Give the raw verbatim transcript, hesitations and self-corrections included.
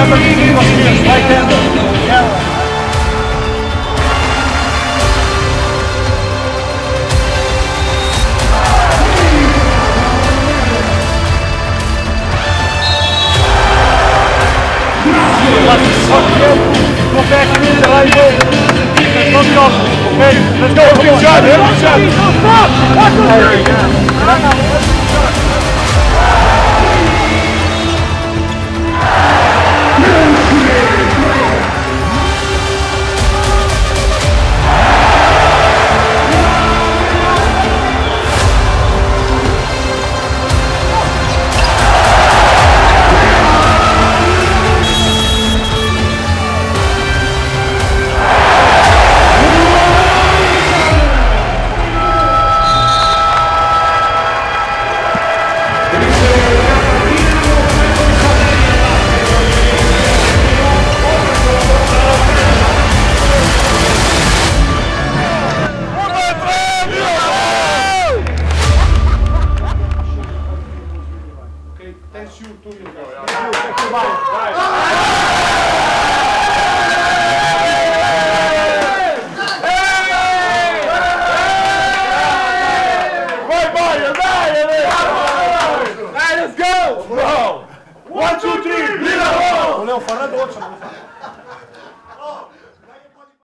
Go back in the right way. Let's go. Okay, let's go. Good shot. Good shot. Stop. Watch the three. Thanks you to you. Let's go! Bro! One, two, three! Volevo fare la doccia, non lo fa.